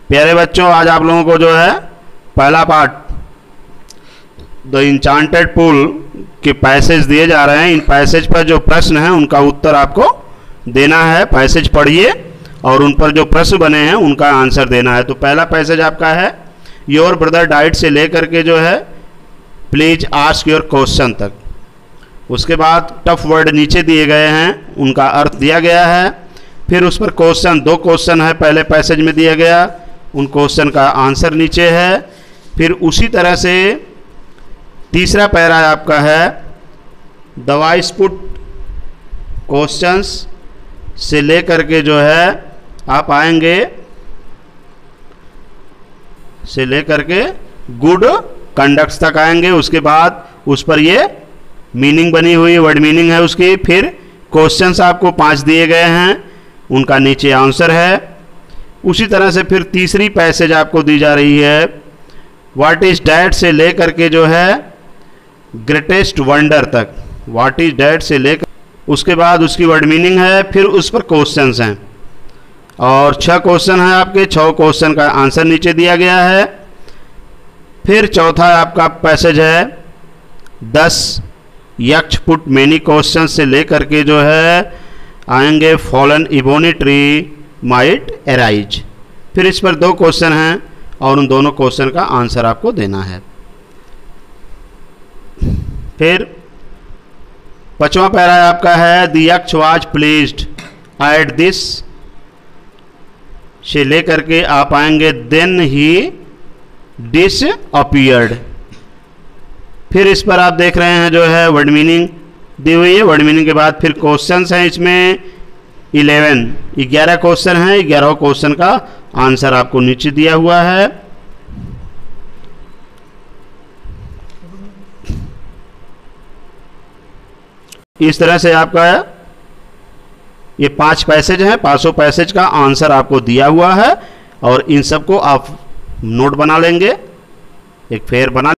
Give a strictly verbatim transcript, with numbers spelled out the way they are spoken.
प्यारे बच्चों, आज आप लोगों को जो है पहला पार्ट द इंचांटेड पुल के पैसेज दिए जा रहे हैं। इन पैसेज पर जो प्रश्न हैं उनका उत्तर आपको देना है। पैसेज पढ़िए और उन पर जो प्रश्न बने हैं उनका आंसर देना है। तो पहला पैसेज आपका है योर ब्रदर डाइट से लेकर के जो है प्लीज आस्क योर क्वेश्चन तक। उसके बाद टफ वर्ड नीचे दिए गए हैं, उनका अर्थ दिया गया है। फिर उस पर क्वेश्चन, दो क्वेश्चन है पहले पैसेज में दिया गया, उन क्वेश्चन का आंसर नीचे है। फिर उसी तरह से तीसरा पैरा आपका है द वाइस पुट क्वेश्चंस से लेकर के जो है आप आएंगे से लेकर के गुड कंडक्ट्स तक आएंगे। उसके बाद उस पर ये मीनिंग बनी हुई वर्ड मीनिंग है उसकी। फिर क्वेश्चंस आपको पांच दिए गए हैं, उनका नीचे आंसर है। उसी तरह से फिर तीसरी पैसेज आपको दी जा रही है व्हाट इज डैट से लेकर के जो है ग्रेटेस्ट वंडर तक। व्हाट इज डैट से लेकर उसके बाद उसकी वर्ड मीनिंग है, फिर उस पर क्वेश्चंस हैं और छह क्वेश्चन हैं आपके। छह क्वेश्चन का आंसर नीचे दिया गया है। फिर चौथा आपका पैसेज है दस यक्ष पुट मेनी क्वेश्चन से लेकर के जो है आएंगे fallen ebony tree might arise. फिर इस पर दो क्वेश्चन हैं और उन दोनों क्वेश्चन का आंसर आपको देना है। फिर पांचवा पैरा आपका है द यक्ष वाज प्लीज्ड एट दिस से लेकर के आप आएंगे देन ही डिस अपीयर्ड। फिर इस पर आप देख रहे हैं जो है वर्ड मीनिंग दी हुई है। वर्ड मीनिंग के बाद फिर क्वेश्चंस हैं इसमें इलेवन, ग्यारह क्वेश्चन हैं। ग्यारह क्वेश्चन का आंसर आपको नीचे दिया हुआ है। इस तरह से आपका ये पांच पैसेज हैं, पांचों पैसेज का आंसर आपको दिया हुआ है और इन सबको आप नोट बना लेंगे, एक फेयर बना